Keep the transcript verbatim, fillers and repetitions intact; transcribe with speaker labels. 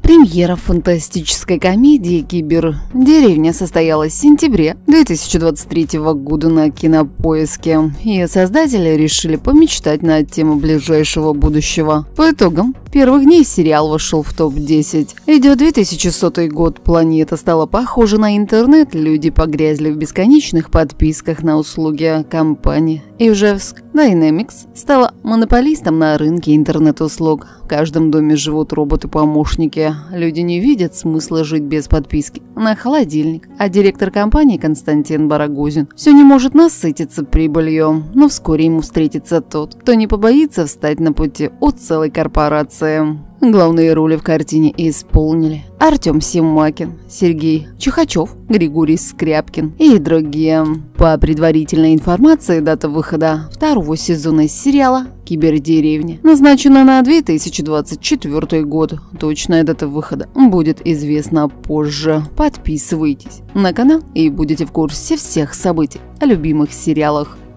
Speaker 1: Премьера фантастической комедии «Кибердеревня» состоялась в сентябре две тысячи двадцать третьего года на Кинопоиске. Ее создатели решили помечтать на тему ближайшего будущего. По итогам первых дней сериал вошел в топ десять. Идет две тысячи сотый год, планета стала похожа на интернет, люди погрязли в бесконечных подписках на услуги компании. Ижевск Dynamics стала монополистом на рынке интернет-услуг. В каждом доме живут роботы-помощники. Люди не видят смысла жить без подписки на холодильник. А директор компании Константин Барагозин все не может насытиться прибылью. Но вскоре ему встретится тот, кто не побоится встать на пути у целой корпорации. Главные роли в картине исполнили Артем Симакин, Сергей Чихачев, Григорий Скряпкин и другие. По предварительной информации, дата выхода второго сезона сериала «Кибердеревня» назначена на две тысячи двадцать четвёртый год. Точная дата выхода будет известна позже. Подписывайтесь на канал и будете в курсе всех событий о любимых сериалах.